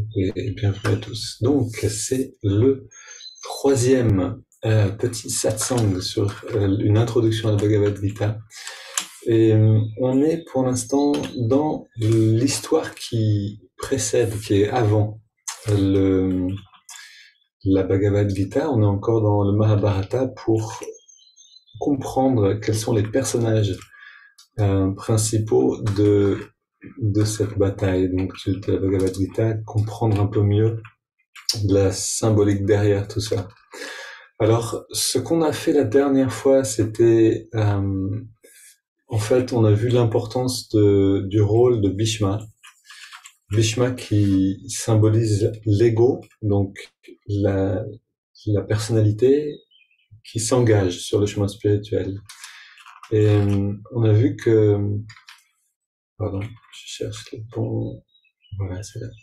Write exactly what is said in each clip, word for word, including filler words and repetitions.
Et, et bienvenue à tous. Donc, c'est le troisième euh, petit satsang sur euh, une introduction à la Bhagavad Gita. Et euh, on est pour l'instant dans l'histoire qui précède, qui est avant le, la Bhagavad Gita. On est encore dans le Mahabharata pour comprendre quels sont les personnages euh, principaux de, de cette bataille, donc de la Bhagavad Gita, comprendre un peu mieux la symbolique derrière tout ça. Alors, ce qu'on a fait la dernière fois, c'était, euh, en fait, on a vu l'importance de, du rôle de Bhishma. Bhishma qui symbolise l'ego, donc la, la personnalité qui s'engage sur le chemin spirituel. Et euh, on a vu que, pardon, je cherche le bon, voilà, c'est là.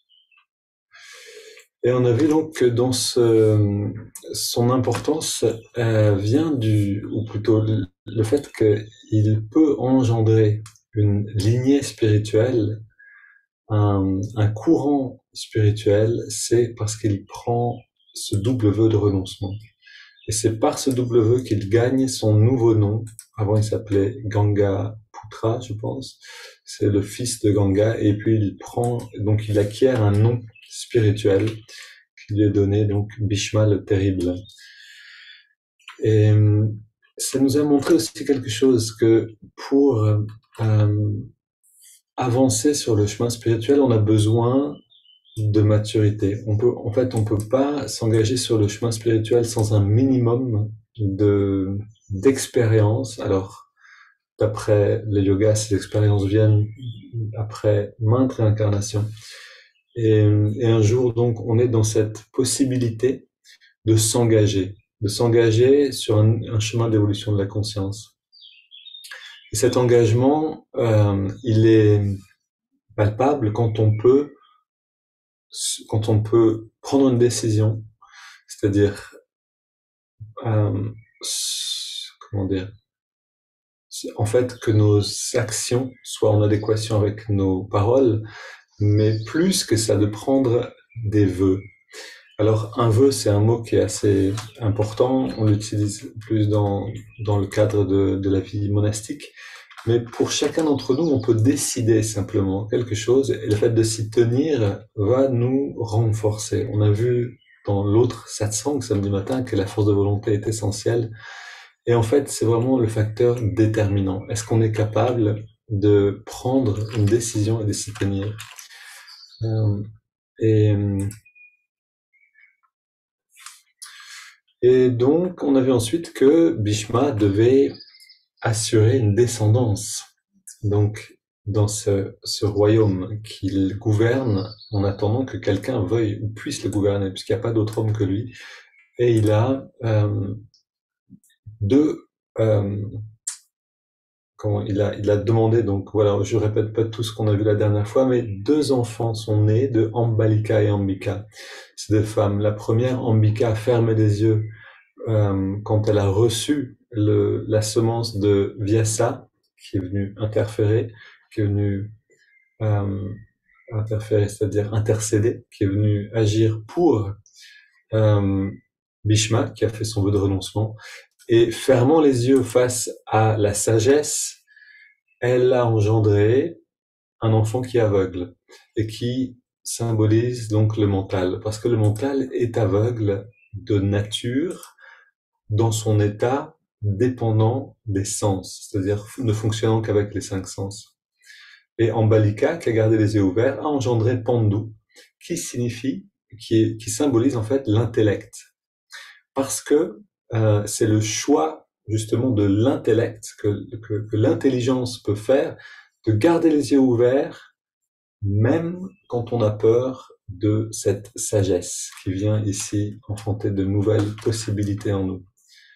Et on a vu donc que dans ce, son importance euh, vient du, ou plutôt le, le fait qu'il peut engendrer une lignée spirituelle, un, un courant spirituel, c'est parce qu'il prend ce double vœu de renoncement. Et c'est par ce double vœu qu'il gagne son nouveau nom. Avant, il s'appelait Ganga Putra, je pense. C'est le fils de Ganga. Et puis, il prend, donc, il acquiert un nom spirituel qui lui est donné, donc, Bhishma le Terrible. Et ça nous a montré aussi quelque chose, que pour euh, avancer sur le chemin spirituel, on a besoin de maturité. On peut, en fait, on peut pas s'engager sur le chemin spirituel sans un minimum de d'expérience. Alors, d'après les yogas, ces expériences viennent après maintes réincarnations. Et, et un jour, donc, on est dans cette possibilité de s'engager, de s'engager sur un, un chemin d'évolution de la conscience. Et cet engagement, euh, il est palpable quand on peut quand on peut prendre une décision, c'est-à-dire, euh, comment dire, en fait, que nos actions soient en adéquation avec nos paroles, mais plus que ça, de prendre des vœux. Alors, un vœu, c'est un mot qui est assez important, on l'utilise plus dans, dans le cadre de, de la vie monastique, mais pour chacun d'entre nous, on peut décider simplement quelque chose, et le fait de s'y tenir va nous renforcer. On a vu dans l'autre satsang, samedi matin, que la force de volonté est essentielle, et en fait, c'est vraiment le facteur déterminant. Est-ce qu'on est capable de prendre une décision et de s'y tenir? euh, et, et donc, on a vu ensuite que Bhishma devait assurer une descendance. Donc, dans ce, ce royaume qu'il gouverne, en attendant que quelqu'un veuille ou puisse le gouverner, puisqu'il n'y a pas d'autre homme que lui. Et il a euh, deux... Euh, comment, il, a, il a demandé, donc voilà, je répète pas tout ce qu'on a vu la dernière fois, mais deux enfants sont nés de Ambalika et Ambika. C'est des femmes. La première, Ambika, a fermé les yeux euh, quand elle a reçu le, la semence de Vyasa, qui est venu interférer, qui est venu euh, interférer, c'est-à-dire intercéder, qui est venu agir pour euh, Bhishma, qui a fait son vœu de renoncement, et fermant les yeux face à la sagesse, elle a engendré un enfant qui est aveugle, et qui symbolise donc le mental, parce que le mental est aveugle de nature, dans son état dépendant des sens, c'est-à-dire ne fonctionnant qu'avec les cinq sens. Et Ambalika, qui a gardé les yeux ouverts, a engendré Pandu, qui signifie, qui, est, qui symbolise en fait l'intellect. Parce que euh, c'est le choix justement de l'intellect que, que, que l'intelligence peut faire, de garder les yeux ouverts, même quand on a peur de cette sagesse qui vient ici enfanter de nouvelles possibilités en nous.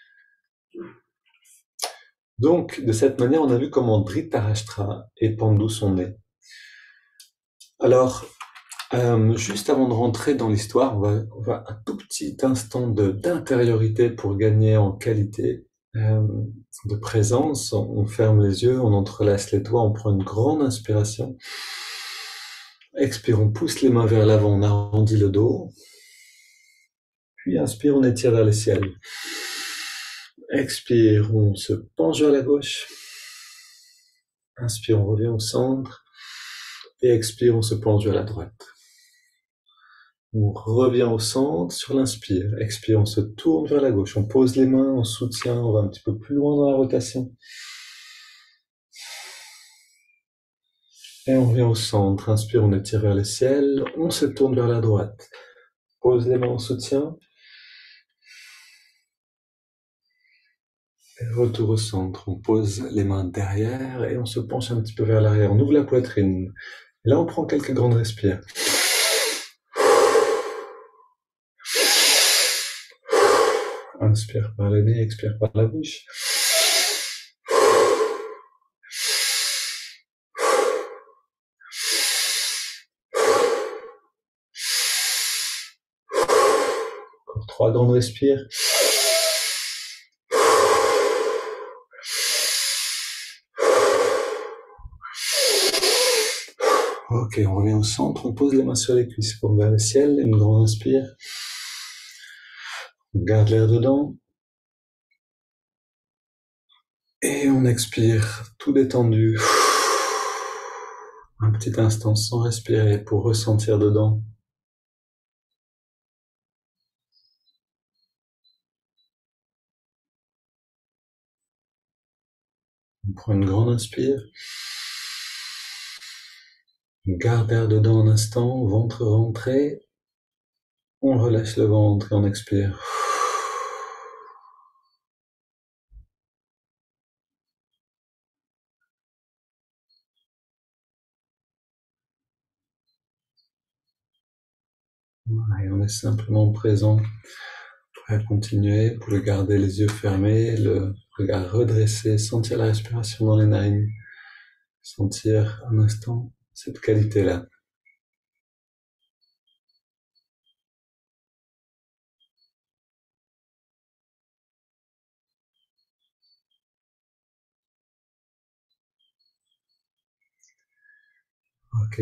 Donc, de cette manière, on a vu comment Dhritarashtra et Pandu sont nés. Alors, euh, juste avant de rentrer dans l'histoire, on va, on va un tout petit instant de, d'intériorité pour gagner en qualité, euh, de présence. On ferme les yeux, on entrelace les doigts, on prend une grande inspiration. Expire, on pousse les mains vers l'avant, on arrondit le dos. Puis inspire, on étire vers le ciel. Expire, on se penche vers la gauche. Inspire, on revient au centre. Et expire, on se penche vers la droite. On revient au centre sur l'inspire. Expire, on se tourne vers la gauche. On pose les mains, on soutient, on va un petit peu plus loin dans la rotation. Et on revient au centre. Inspire, on étire vers le ciel. On se tourne vers la droite. Pose les mains en soutien. Et retour au centre. On pose les mains derrière et on se penche un petit peu vers l'arrière. On ouvre la poitrine. Et là, on prend quelques grandes respires. Inspire par le nez, expire par la bouche. Encore trois grandes respires. Ok, on revient au centre, on pose les mains sur les cuisses, pour vers le ciel, une grande inspire. On garde l'air dedans. Et on expire, tout détendu. Un petit instant sans respirer pour ressentir dedans. On prend une grande inspire. On garde l'air dedans un instant, ventre rentré. On relâche le ventre et on expire. Et on est simplement présent. Prêt à continuer. Vous pouvez garder les yeux fermés, le regard redressé, sentir la respiration dans les narines. Sentir un instant cette qualité-là. Ok.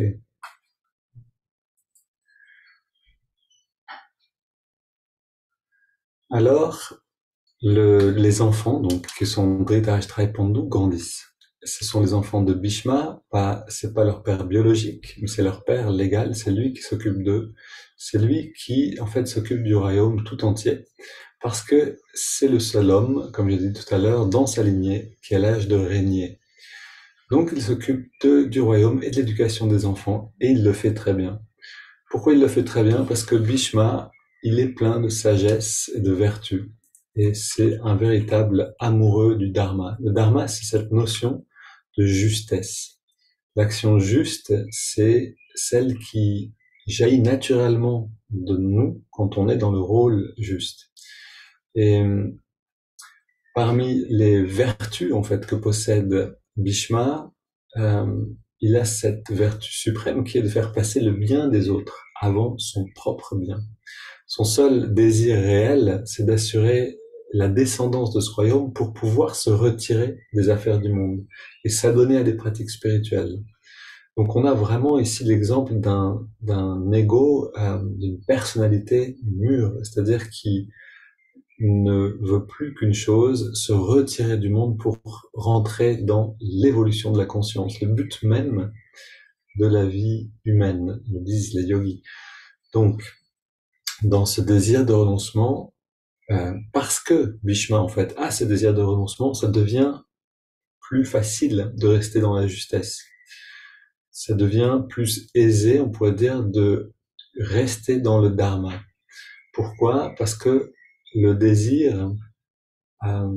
Alors, le, les enfants, donc, qui sont Dhritarashtra et Pandu, grandissent. Ce sont les enfants de Bhishma, pas, c'est pas leur père biologique, mais c'est leur père légal, c'est lui qui s'occupe d'eux. C'est lui qui, en fait, s'occupe du royaume tout entier, parce que c'est le seul homme, comme j'ai dit tout à l'heure, dans sa lignée, qui a l'âge de régner. Donc, il s'occupe de, du royaume et de l'éducation des enfants, et il le fait très bien. Pourquoi il le fait très bien? Parce que Bhishma, il est plein de sagesse et de vertu. Et c'est un véritable amoureux du dharma. Le dharma, c'est cette notion de justesse. L'action juste, c'est celle qui jaillit naturellement de nous quand on est dans le rôle juste. Et parmi les vertus, en fait, que possède Bhishma, euh, il a cette vertu suprême qui est de faire passer le bien des autres avant son propre bien. Son seul désir réel, c'est d'assurer la descendance de ce royaume pour pouvoir se retirer des affaires du monde et s'adonner à des pratiques spirituelles. Donc on a vraiment ici l'exemple d'un, d'un ego, euh, d'une personnalité mûre, c'est-à-dire qui ne veut plus qu'une chose, se retirer du monde pour rentrer dans l'évolution de la conscience, le but même de la vie humaine, nous disent les yogis. Donc, dans ce désir de renoncement, euh, parce que Bhishma, en fait, a ce désir de renoncement, ça devient plus facile de rester dans la justesse. Ça devient plus aisé, on pourrait dire, de rester dans le dharma. Pourquoi? Parce que le désir, euh,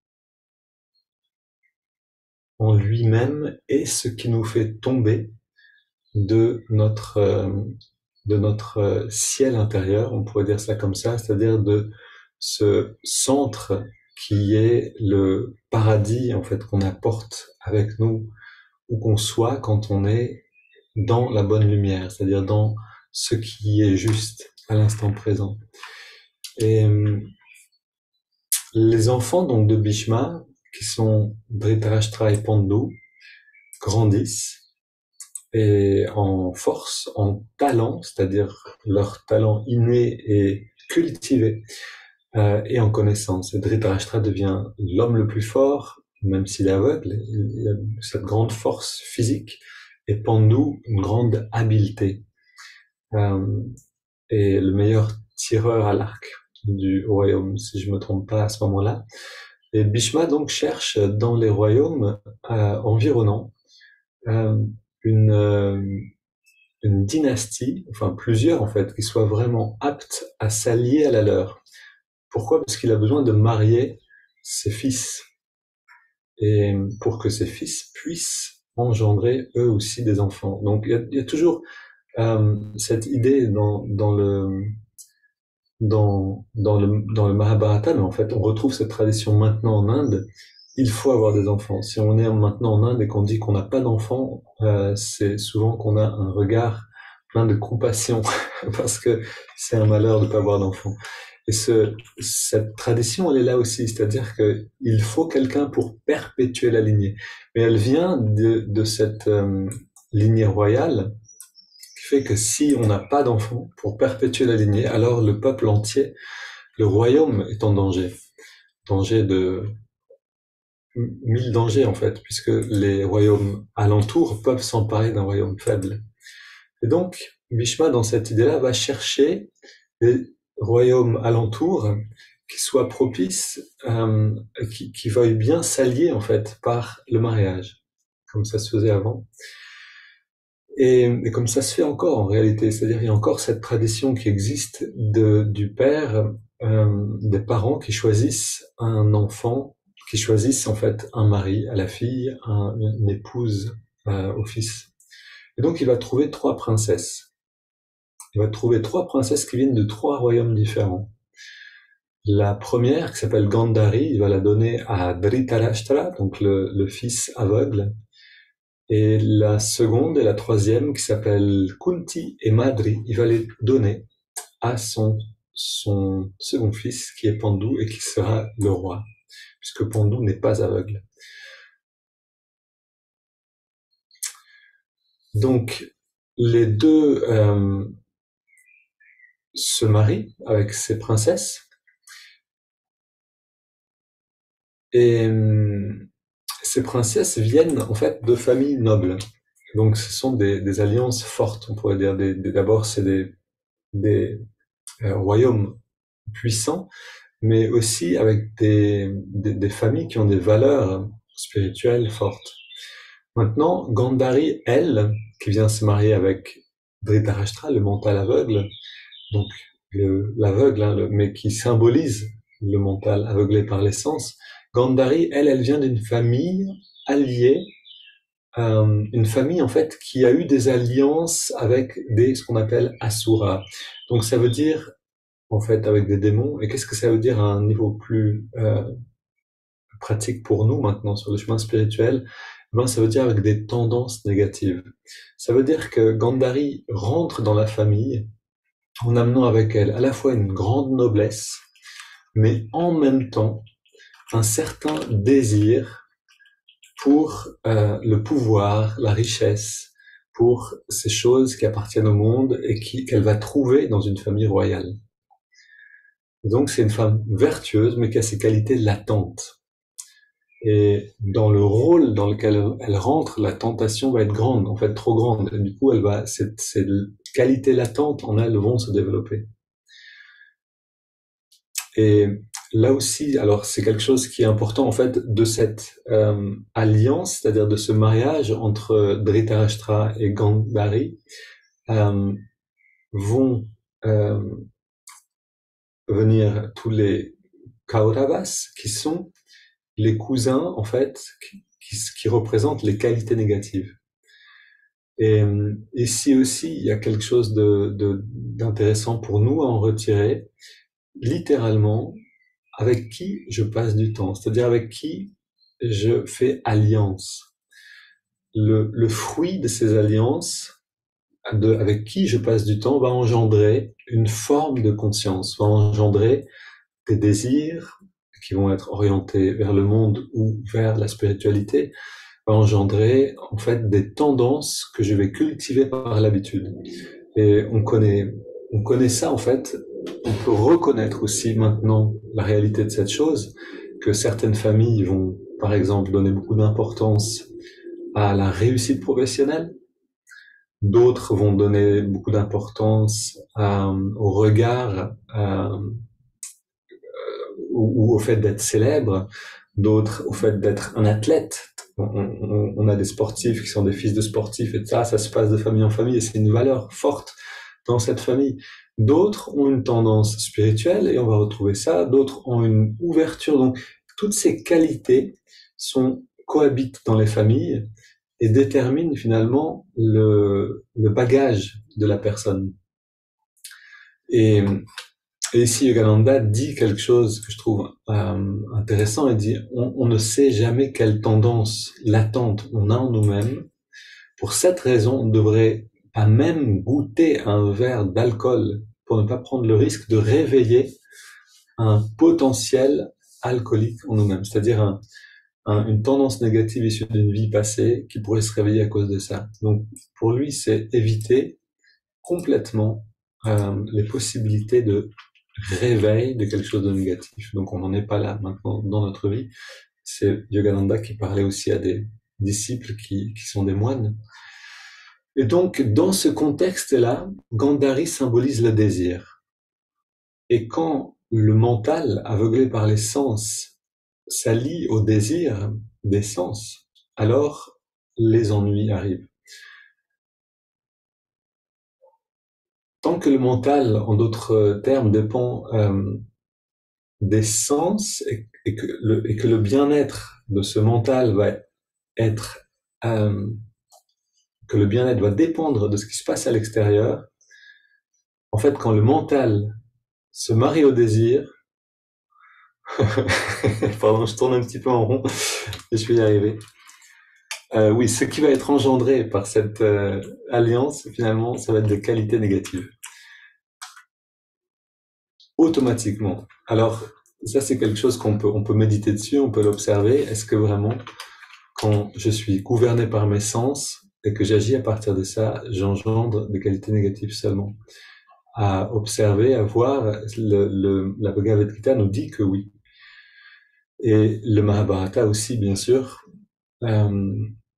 en lui-même, est ce qui nous fait tomber de notre, euh, de notre ciel intérieur, on pourrait dire ça comme ça, c'est-à-dire de ce centre qui est le paradis, en fait, qu'on apporte avec nous, où qu'on soit quand on est dans la bonne lumière, c'est-à-dire dans ce qui est juste à l'instant présent. Et les enfants donc de Bhishma, qui sont Dhritarashtra et Pandu, grandissent et en force, en talent, c'est-à-dire leur talent inné et cultivé, euh, et en connaissance. Et Dhritarashtra devient l'homme le plus fort, même s'il est aveugle, il a cette grande force physique, et Pandu, une grande habileté, euh, et le meilleur tireur à l'arc du royaume, si je me trompe pas à ce moment-là. Et Bhishma donc cherche dans les royaumes euh, environnants euh, une, euh, une dynastie, enfin plusieurs en fait, qui soient vraiment aptes à s'allier à la leur. Pourquoi? Parce qu'il a besoin de marier ses fils, et pour que ses fils puissent engendrer eux aussi des enfants. Donc il y a, il y a toujours euh, cette idée dans, dans le dans, dans le dans le Mahabharata, mais en fait on retrouve cette tradition maintenant en Inde. Il faut avoir des enfants. Si on est maintenant en Inde et qu'on dit qu'on n'a pas d'enfants, euh, c'est souvent qu'on a un regard plein de compassion parce que c'est un malheur de ne pas avoir d'enfants. Et ce, cette tradition, elle est là aussi, c'est-à-dire qu'il faut quelqu'un pour perpétuer la lignée. Mais elle vient de, de cette euh, lignée royale qui fait que si on n'a pas d'enfants pour perpétuer la lignée, alors le peuple entier, le royaume est en danger. Danger de mille dangers en fait, puisque les royaumes alentours peuvent s'emparer d'un royaume faible. Et donc, Bhishma, dans cette idée-là, va chercher des royaumes alentours qui soient propices, euh, qui, qui veuillent bien s'allier en fait par le mariage, comme ça se faisait avant. Et, et comme ça se fait encore en réalité, c'est-à-dire il y a encore cette tradition qui existe de, du père, euh, des parents qui choisissent un enfant, qui choisissent en fait un mari à la fille, un, une épouse euh, au fils. Et donc il va trouver trois princesses. Il va trouver trois princesses qui viennent de trois royaumes différents. La première, qui s'appelle Gandhari, il va la donner à Dhritarashtra, donc le, le fils aveugle. Et la seconde et la troisième, qui s'appelle Kunti et Madri, il va les donner à son, son second fils, qui est Pandu et qui sera le roi, puisque Pandu n'est pas aveugle. Donc, les deux euh, se marient avec ces princesses, et euh, ces princesses viennent en fait de familles nobles. Donc, ce sont des, des alliances fortes, on pourrait dire. Des, des, d'abord, c'est des, des euh, royaumes puissants, mais aussi avec des, des, des familles qui ont des valeurs spirituelles fortes. Maintenant, Gandhari, elle, qui vient se marier avec Dhritarashtra, le mental aveugle, donc le, l'aveugle, hein, le, mais qui symbolise le mental aveuglé par l'essence, Gandhari, elle, elle vient d'une famille alliée, euh, une famille en fait qui a eu des alliances avec des ce qu'on appelle asuras. Donc ça veut dire en fait avec des démons. Et qu'est-ce que ça veut dire à un niveau plus euh, pratique pour nous maintenant sur le chemin spirituel? Ben, ça veut dire avec des tendances négatives. Ça veut dire que Gandhari rentre dans la famille en amenant avec elle à la fois une grande noblesse, mais en même temps un certain désir pour euh, le pouvoir, la richesse, pour ces choses qui appartiennent au monde et qui, qu'elle va trouver dans une famille royale. Et donc c'est une femme vertueuse, mais qui a ses qualités latentes. Et dans le rôle dans lequel elle rentre, la tentation va être grande, en fait trop grande. Et du coup, elle va, cette, ces qualités latentes en elle vont se développer. Et là aussi, alors c'est quelque chose qui est important en fait de cette euh, alliance, c'est-à-dire de ce mariage entre Dhritarashtra et Gandhari, euh, vont euh, venir tous les Kauravas qui sont les cousins en fait qui, qui, qui représentent les qualités négatives. Et ici aussi, il y a quelque chose de, de, d'intéressant pour nous à en retirer. Littéralement, avec qui je passe du temps, c'est-à-dire avec qui je fais alliance. Le, le fruit de ces alliances, de, avec qui je passe du temps, va engendrer une forme de conscience, va engendrer des désirs qui vont être orientés vers le monde ou vers la spiritualité, va engendrer en fait des tendances que je vais cultiver par l'habitude. Et on connaît, on connaît ça en fait. On peut reconnaître aussi maintenant la réalité de cette chose, que certaines familles vont, par exemple, donner beaucoup d'importance à la réussite professionnelle. D'autres vont donner beaucoup d'importance euh, au regard euh, ou, ou au fait d'être célèbre. D'autres au fait d'être un athlète. On, on, on a des sportifs qui sont des fils de sportifs et ça, ça se passe de famille en famille et c'est une valeur forte dans cette famille. D'autres ont une tendance spirituelle et on va retrouver ça. D'autres ont une ouverture. Donc, toutes ces qualités sont cohabitent dans les familles et déterminent finalement le, le bagage de la personne. Et, et ici, Yogananda dit quelque chose que je trouve euh, intéressant. Il dit, on, on ne sait jamais quelle tendance latente on a en nous-mêmes. Pour cette raison, on devrait pas même goûter un verre d'alcool pour ne pas prendre le risque de réveiller un potentiel alcoolique en nous-mêmes, c'est-à-dire un, un, une tendance négative issue d'une vie passée qui pourrait se réveiller à cause de ça. Donc, pour lui, c'est éviter complètement euh, les possibilités de réveil de quelque chose de négatif. Donc, on n'en est pas là maintenant dans notre vie. C'est Yogananda qui parlait aussi à des disciples qui, qui sont des moines. Et donc, dans ce contexte-là, Gandhari symbolise le désir. Et quand le mental, aveuglé par les sens, s'allie au désir des sens, alors les ennuis arrivent. Tant que le mental, en d'autres termes, dépend euh, des sens et, et, que le, et que le bien-être de ce mental va être, euh, que le bien-être va dépendre de ce qui se passe à l'extérieur, en fait, quand le mental se marie au désir, pardon, je tourne un petit peu en rond, et je vais y arriver. Euh, oui, ce qui va être engendré par cette euh, alliance, finalement, ça va être des qualités négatives. Automatiquement. Alors, ça, c'est quelque chose qu'on peut, on peut méditer dessus, on peut l'observer. Est-ce que vraiment, quand je suis gouverné par mes sens et que j'agis à partir de ça, j'engendre des qualités négatives seulement? À observer, à voir, le, le, la Bhagavad Gita nous dit que oui. Et le Mahabharata aussi, bien sûr. Euh,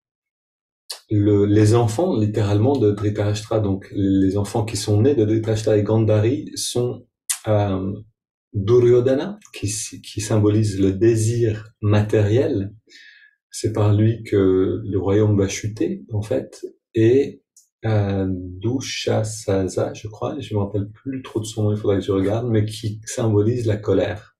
le, les enfants, littéralement, de Dhritarashtra, donc les enfants qui sont nés de Dhritarashtra et Gandhari, sont euh, Duryodhana, qui, qui symbolise le désir matériel. C'est par lui que le royaume va chuter, en fait. Et euh, Dushasasa, je crois, je ne me rappelle plus trop de son nom, il faudrait que je regarde, mais qui symbolise la colère.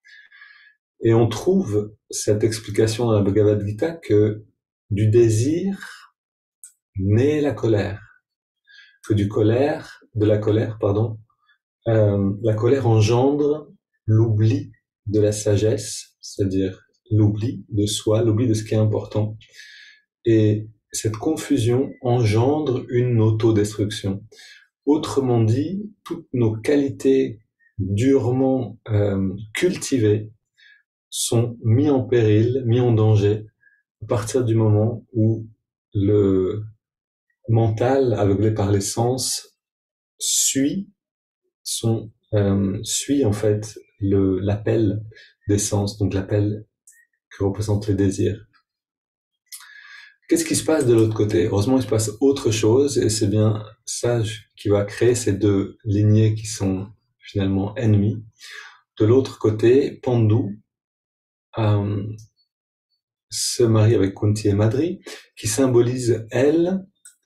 Et on trouve cette explication dans la Bhagavad Gita que du désir naît la colère, que du colère, de la colère, pardon, euh, la colère engendre l'oubli de la sagesse, c'est-à-dire l'oubli de soi, l'oubli de ce qui est important. Et cette confusion engendre une autodestruction. Autrement dit, toutes nos qualités durement euh, cultivées sont mis en péril, mis en danger à partir du moment où le mental, aveuglé par les sens, suit son euh, suit en fait le l'appel des sens, donc l'appel que représente les désirs. Qu'est-ce qui se passe de l'autre côté? Heureusement, il se passe autre chose, et c'est bien ça qui va créer ces deux lignées qui sont finalement ennemies. De l'autre côté, Pandu euh, se marie avec Kunti et Madri, qui symbolisent elle.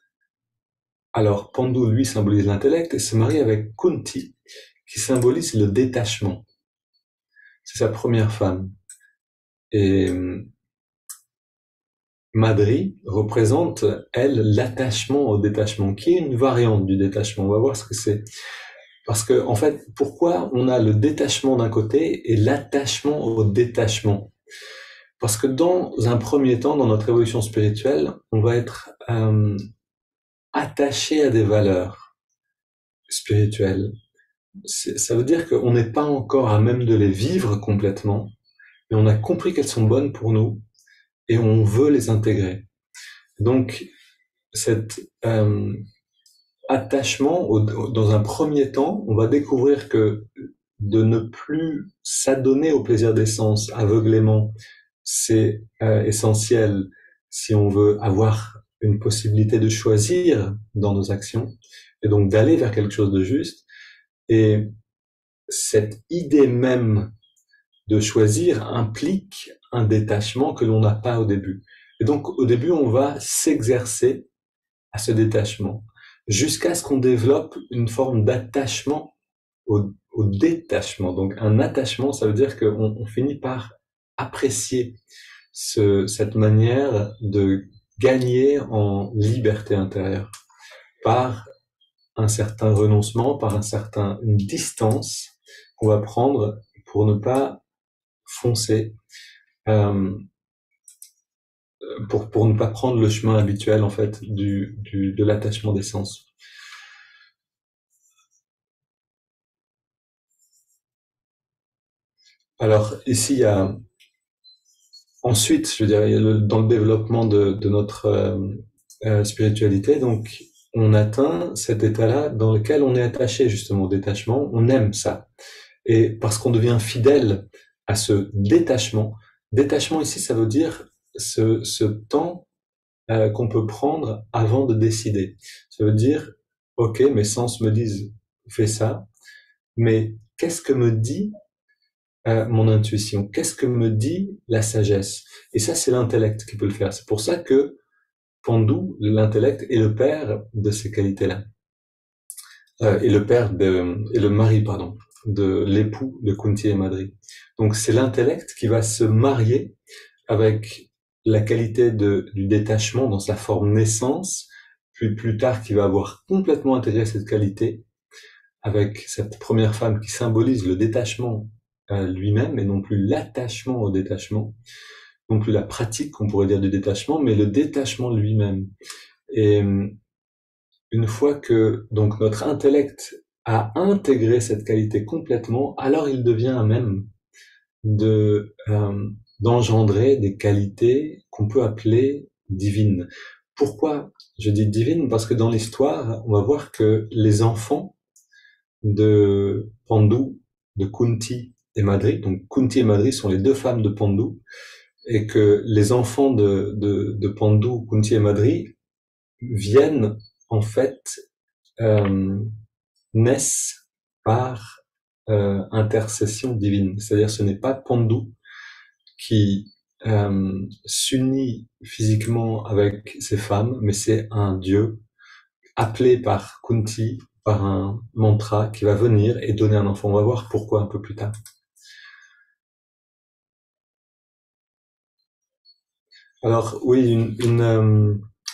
Alors, Pandu, lui, symbolise l'intellect, et se marie avec Kunti, qui symbolise le détachement. C'est sa première femme. Et Madri représente, elle, l'attachement au détachement, qui est une variante du détachement. On va voir ce que c'est. Parce que, en fait, pourquoi on a le détachement d'un côté et l'attachement au détachement? Parce que dans un premier temps, dans notre évolution spirituelle, on va être euh, attaché à des valeurs spirituelles. C'est, ça veut dire qu'on n'est pas encore à même de les vivre complètement, mais on a compris qu'elles sont bonnes pour nous et on veut les intégrer. Donc, cet euh, attachement, au, dans un premier temps, on va découvrir que de ne plus s'adonner au plaisir des sens aveuglément, c'est euh, essentiel si on veut avoir une possibilité de choisir dans nos actions et donc d'aller vers quelque chose de juste. Et cette idée même de choisir implique un détachement que l'on n'a pas au début. Et donc au début, on va s'exercer à ce détachement jusqu'à ce qu'on développe une forme d'attachement au, au détachement. Donc un attachement, ça veut dire qu'on on finit par apprécier ce, cette manière de gagner en liberté intérieure par un certain renoncement, par un certain, une distance qu'on va prendre pour ne pas foncer, euh, pour, pour ne pas prendre le chemin habituel en fait du, du, de l'attachement des sens. Alors ici, il y a ensuite, je dirais, le, dans le développement de, de notre euh, euh, spiritualité, donc on atteint cet état-là dans lequel on est attaché justement au détachement, on aime ça. Et parce qu'on devient fidèle à ce détachement, détachement ici, ça veut dire ce, ce temps euh, qu'on peut prendre avant de décider. Ça veut dire, ok, mes sens me disent, fais ça, mais qu'est-ce que me dit euh, mon intuition? Qu'est-ce que me dit la sagesse? Et ça, c'est l'intellect qui peut le faire. C'est pour ça que Pandou, l'intellect, est le père de ces qualités-là. Euh, et le père de, et le mari, pardon, de l'époux de Kunti et Madri. Donc, c'est l'intellect qui va se marier avec la qualité de, du détachement dans sa forme naissance, puis plus tard qui va avoir complètement intégré cette qualité avec cette première femme qui symbolise le détachement euh, lui-même et non plus l'attachement au détachement, non plus la pratique, on pourrait dire, du détachement, mais le détachement lui-même. Et une fois que donc notre intellect a intégré cette qualité complètement, alors il devient à même de euh, d'engendrer des qualités qu'on peut appeler divines. Pourquoi je dis divines? Parce que dans l'histoire, on va voir que les enfants de Pandu, de Kunti et Madri, donc Kunti et Madri sont les deux femmes de Pandu, et que les enfants de, de, de Pandu, Kunti et Madri viennent en fait euh, naissent par euh, intercession divine. C'est-à-dire ce n'est pas Pandu qui euh, s'unit physiquement avec ses femmes, mais c'est un dieu appelé par Kunti, par un mantra qui va venir et donner un enfant. On va voir pourquoi un peu plus tard. Alors oui, une, une, euh,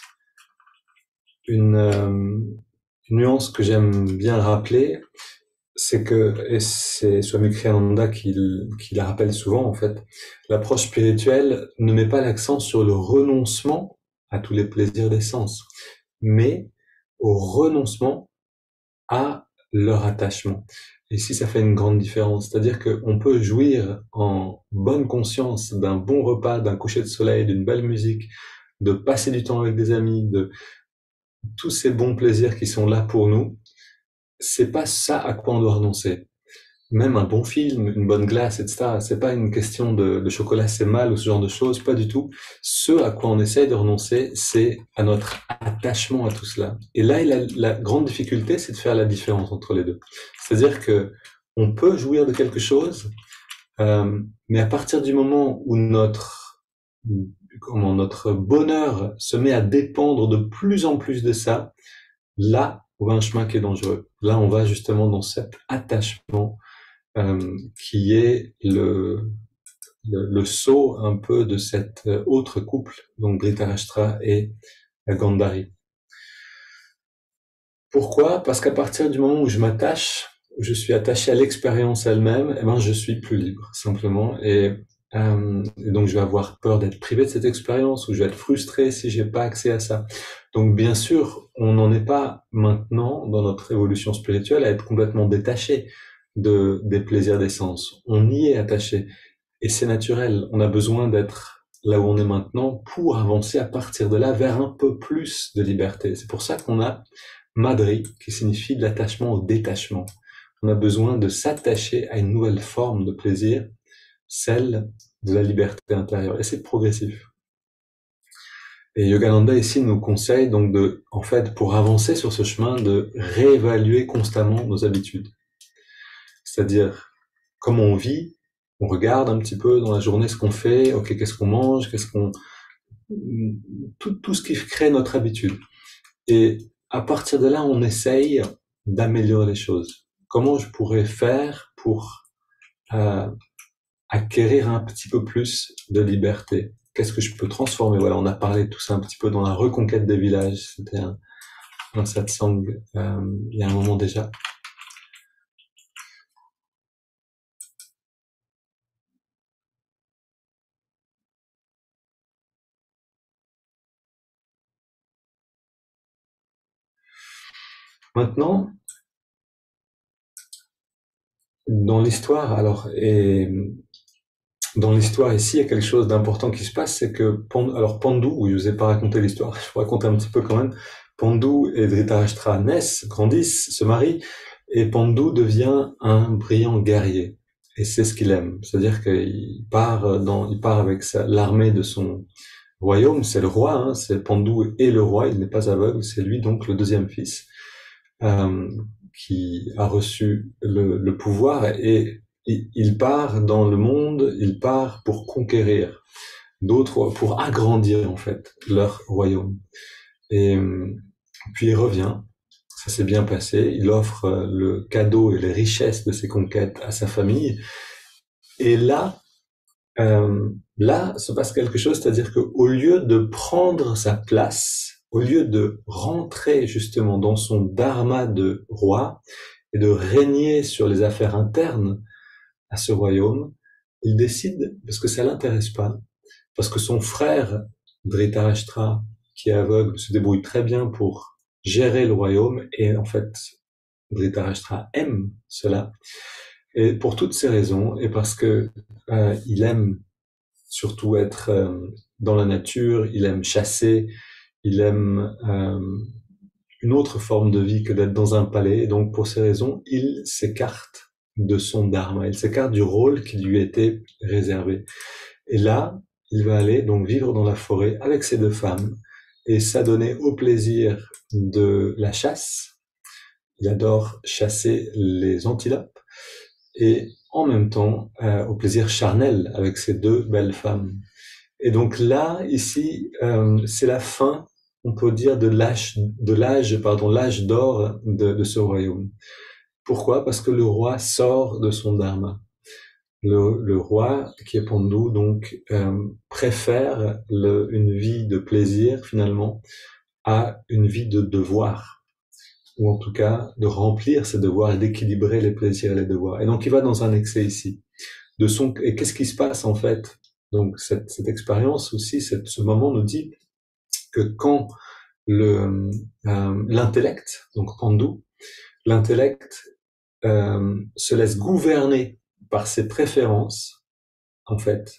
une, euh, une nuance que j'aime bien rappeler, c'est que, et c'est Swami Kriyananda qui, qui la rappelle souvent en fait, l'approche spirituelle ne met pas l'accent sur le renoncement à tous les plaisirs des sens, mais au renoncement à leur attachement. Et ici, ça fait une grande différence. C'est-à-dire qu'on peut jouir en bonne conscience d'un bon repas, d'un coucher de soleil, d'une belle musique, de passer du temps avec des amis, de tous ces bons plaisirs qui sont là pour nous. C'est pas ça à quoi on doit renoncer. Même un bon film, une bonne glace, et cetera. C'est pas une question de le chocolat c'est mal ou ce genre de choses, pas du tout. Ce à quoi on essaye de renoncer, c'est à notre attachement à tout cela. Et là, la, la grande difficulté, c'est de faire la différence entre les deux. C'est-à-dire que on peut jouir de quelque chose, euh, mais à partir du moment où notre comment notre bonheur se met à dépendre de plus en plus de ça, là, on va un chemin qui est dangereux. Là, on va justement dans cet attachement euh, qui est le, le, le saut un peu de cet autre couple, donc Dhritarashtra et Gandhari. Pourquoi? Parce qu'à partir du moment où je m'attache, où je suis attaché à l'expérience elle-même, eh ben, je suis plus libre, simplement. Et, euh, et donc, je vais avoir peur d'être privé de cette expérience, ou je vais être frustré si j'ai pas accès à ça. Donc, bien sûr, on n'en est pas maintenant, dans notre évolution spirituelle, à être complètement détaché de, des plaisirs des sens. On y est attaché. Et c'est naturel. On a besoin d'être là où on est maintenant pour avancer à partir de là vers un peu plus de liberté. C'est pour ça qu'on a Madri, qui signifie de l'attachement au détachement. On a besoin de s'attacher à une nouvelle forme de plaisir, celle de la liberté intérieure. Et c'est progressif. Et Yogananda ici nous conseille donc de, en fait, pour avancer sur ce chemin, de réévaluer constamment nos habitudes. C'est-à-dire, comment on vit, on regarde un petit peu dans la journée ce qu'on fait, ok, qu'est-ce qu'on mange, qu'est-ce qu'on, tout, tout ce qui crée notre habitude. Et à partir de là, on essaye d'améliorer les choses. Comment je pourrais faire pour euh, acquérir un petit peu plus de liberté? Qu'est-ce que je peux transformer? Voilà, on a parlé de tout ça un petit peu dans la reconquête des villages. C'était un, un satsang euh, il y a un moment déjà. Maintenant, dans l'histoire, alors, et dans l'histoire ici, il y a quelque chose d'important qui se passe, c'est que Pand- alors Pandu, oui, je vous ai pas raconté l'histoire, je vous raconte un petit peu quand même. Pandu et Dhritarashtra naissent, grandissent, se marient, et Pandu devient un brillant guerrier. Et c'est ce qu'il aime, c'est-à-dire qu'il part dans, il part avec sa- l'armée de son royaume, c'est le roi, hein, c'est Pandu et le roi, il n'est pas aveugle, c'est lui donc le deuxième fils euh, qui a reçu le, le pouvoir et il, il part dans le monde, il part pour conquérir d'autres, pour agrandir en fait leur royaume. Et euh, puis il revient, ça s'est bien passé, il offre euh, le cadeau et les richesses de ses conquêtes à sa famille. Et là, euh, là se passe quelque chose, c'est-à-dire qu'au lieu de prendre sa place, au lieu de rentrer justement dans son dharma de roi et de régner sur les affaires internes à ce royaume, il décide, parce que ça l'intéresse pas, parce que son frère Dhritarashtra, qui est aveugle, se débrouille très bien pour gérer le royaume, et en fait, Dhritarashtra aime cela, et pour toutes ces raisons, et parce que euh, il aime surtout être euh, dans la nature, il aime chasser, il aime euh, une autre forme de vie que d'être dans un palais. Et donc, pour ces raisons, il s'écarte de son dharma, il s'écarte du rôle qui lui était réservé. Et là, il va aller donc vivre dans la forêt avec ses deux femmes et s'adonner au plaisir de la chasse. Il adore chasser les antilopes et en même temps euh, au plaisir charnel avec ses deux belles femmes. Et donc là, ici, euh, c'est la fin, on peut dire, de l'âge, de l'âge, pardon, l'âge d'or de, de ce royaume. Pourquoi? Parce que le roi sort de son dharma. Le, le roi, qui est Pandu, donc, euh, préfère le, une vie de plaisir, finalement, à une vie de devoir. Ou en tout cas, de remplir ses devoirs et d'équilibrer les plaisirs et les devoirs. Et donc, il va dans un excès ici. De son, et qu'est-ce qui se passe, en fait? Donc, cette, cette expérience aussi, cette, ce moment nous dit que quand le, euh, l'intellect, donc Pandu, l'intellect euh, se laisse gouverner par ses préférences, en fait,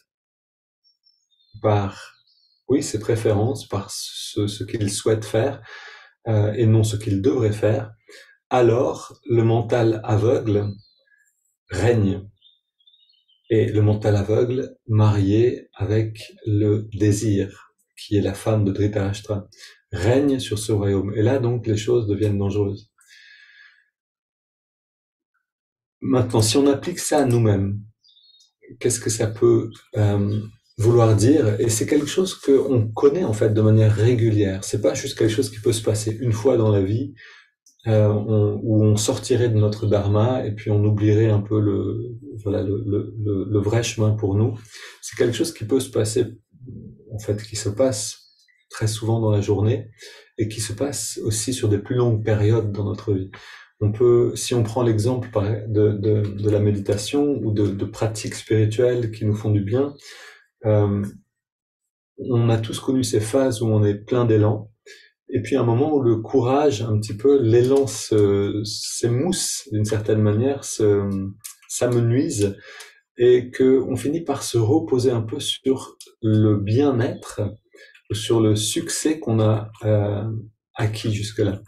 par, oui, ses préférences, par ce, ce qu'il souhaite faire euh, et non ce qu'il devrait faire, alors le mental aveugle règne. Et le mental aveugle marié avec le désir, qui est la femme de Dhritarashtra, règne sur ce royaume. Et là, donc, les choses deviennent dangereuses. Maintenant, si on applique ça à nous-mêmes, qu'est-ce que ça peut euh, vouloir dire? Et c'est quelque chose qu'on connaît en fait de manière régulière. C'est pas juste quelque chose qui peut se passer une fois dans la vie, euh, on, où on sortirait de notre dharma et puis on oublierait un peu le, voilà, le, le, le, le vrai chemin pour nous. C'est quelque chose qui peut se passer, en fait, qui se passe très souvent dans la journée et qui se passe aussi sur des plus longues périodes dans notre vie. On peut, si on prend l'exemple de, de, de la méditation ou de, de pratiques spirituelles qui nous font du bien, euh, on a tous connu ces phases où on est plein d'élan, et puis un moment où le courage, un petit peu, l'élan se, s'émousse d'une certaine manière, se, s'amenuise, et qu'on finit par se reposer un peu sur le bien-être, sur le succès qu'on a euh, acquis jusque-là.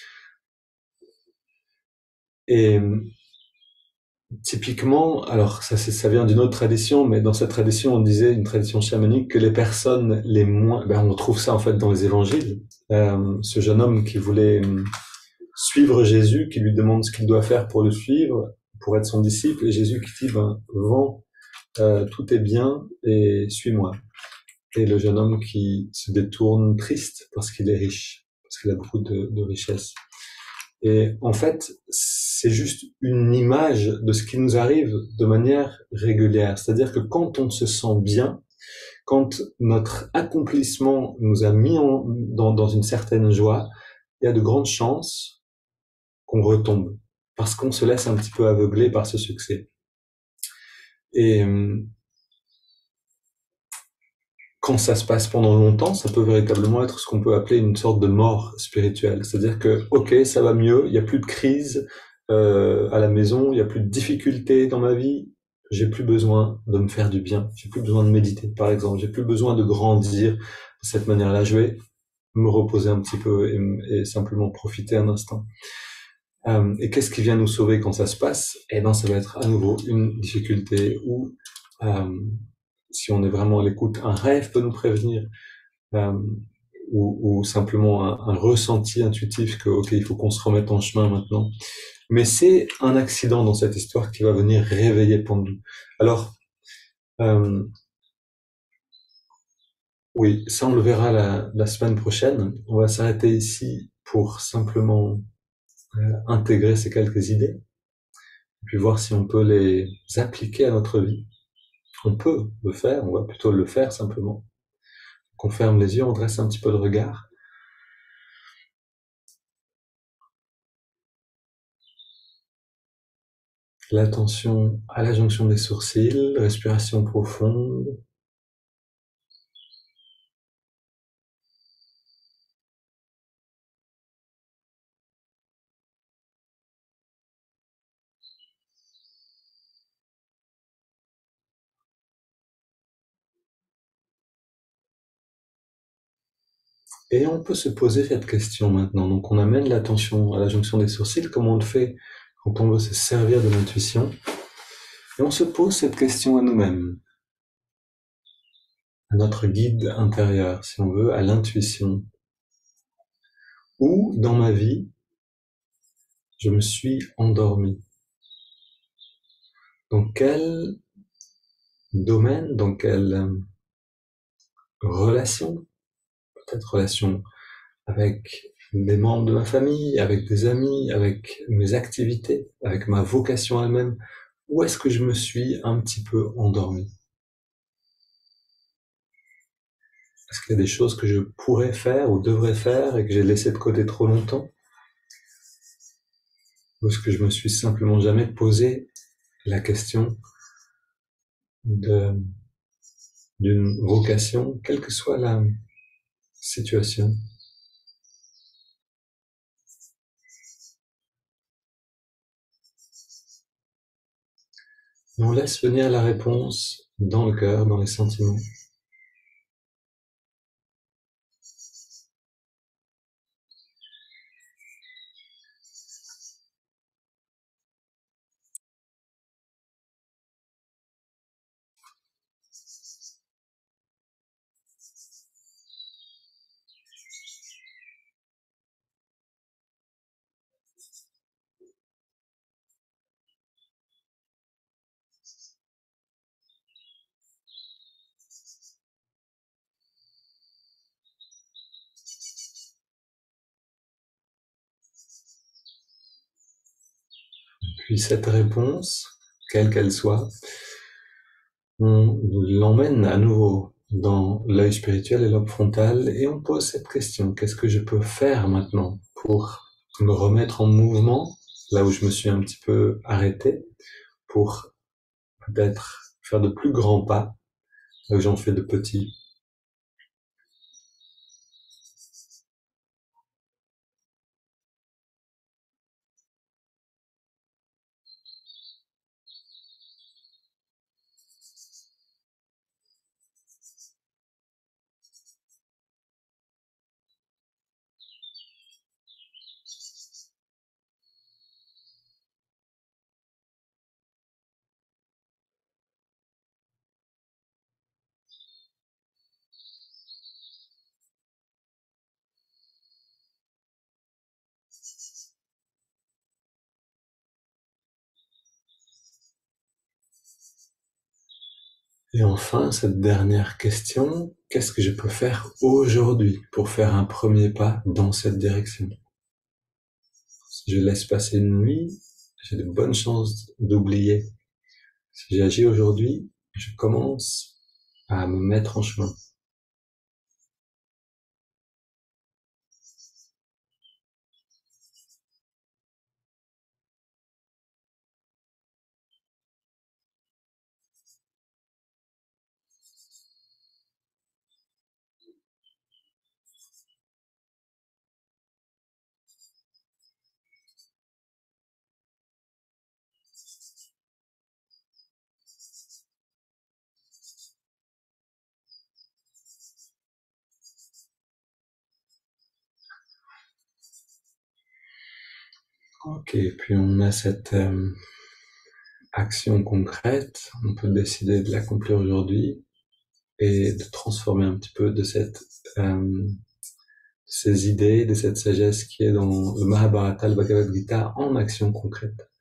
Et typiquement, alors ça, ça vient d'une autre tradition, mais dans cette tradition, on disait, une tradition chamanique, que les personnes les moins... Ben, on trouve ça en fait dans les évangiles. Euh, ce jeune homme qui voulait suivre Jésus, qui lui demande ce qu'il doit faire pour le suivre, pour être son disciple, et Jésus qui dit, ben, vends euh, tous tes biens et suis-moi. Et le jeune homme qui se détourne triste parce qu'il est riche, parce qu'il a beaucoup de, de richesses. Et en fait, c'est juste une image de ce qui nous arrive de manière régulière. C'est-à-dire que quand on se sent bien, quand notre accomplissement nous a mis en, dans, dans une certaine joie, il y a de grandes chances qu'on retombe, parce qu'on se laisse un petit peu aveugler par ce succès. Et quand ça se passe pendant longtemps, ça peut véritablement être ce qu'on peut appeler une sorte de mort spirituelle. C'est-à-dire que, ok, ça va mieux, il n'y a plus de crise euh, à la maison, il n'y a plus de difficultés dans ma vie, j'ai plus besoin de me faire du bien, j'ai plus besoin de méditer, par exemple, j'ai plus besoin de grandir de cette manière-là. Je vais me reposer un petit peu et, et simplement profiter un instant. Euh, et qu'est-ce qui vient nous sauver quand ça se passe? Eh ben, ça va être à nouveau une difficulté ou euh, si on est vraiment à l'écoute, un rêve peut nous prévenir, euh, ou, ou simplement un, un ressenti intuitif que, ok, il faut qu'on se remette en chemin maintenant. Mais c'est un accident dans cette histoire qui va venir réveiller Pandu. Alors, euh, oui, ça on le verra la, la semaine prochaine. On va s'arrêter ici pour simplement euh, intégrer ces quelques idées, puis voir si on peut les appliquer à notre vie. On peut le faire, on va plutôt le faire simplement. Qu'on ferme les yeux, on dresse un petit peu le regard. L'attention à la jonction des sourcils, respiration profonde. Et on peut se poser cette question maintenant. Donc on amène l'attention à la jonction des sourcils, comme on le fait quand on veut se servir de l'intuition. Et on se pose cette question à nous-mêmes, à notre guide intérieur, si on veut, à l'intuition. Où dans ma vie, je me suis endormi? Dans quel domaine, dans quelle relation? Peut-être relation avec des membres de ma famille, avec des amis, avec mes activités, avec ma vocation elle-même. Où est-ce que je me suis un petit peu endormi? Est-ce qu'il y a des choses que je pourrais faire ou devrais faire et que j'ai laissé de côté trop longtemps? Ou est-ce que je me suis simplement jamais posé la question de, d'une vocation, quelle que soit la situation? Et on laisse venir la réponse dans le cœur, dans les sentiments. Puis cette réponse, quelle qu'elle soit, on l'emmène à nouveau dans l'œil spirituel et lobe frontal et on pose cette question, qu'est-ce que je peux faire maintenant pour me remettre en mouvement, là où je me suis un petit peu arrêté, pour peut-être faire de plus grands pas, là où j'en fais de petits. Et enfin, cette dernière question, qu'est-ce que je peux faire aujourd'hui pour faire un premier pas dans cette direction? Si je laisse passer une nuit, j'ai de bonnes chances d'oublier. Si j'agis aujourd'hui, je commence à me mettre en chemin. Ok, puis on a cette euh, action concrète, on peut décider de l'accomplir aujourd'hui et de transformer un petit peu de cette, euh, ces idées, de cette sagesse qui est dans le Mahabharata, le Bhagavad Gita en action concrète.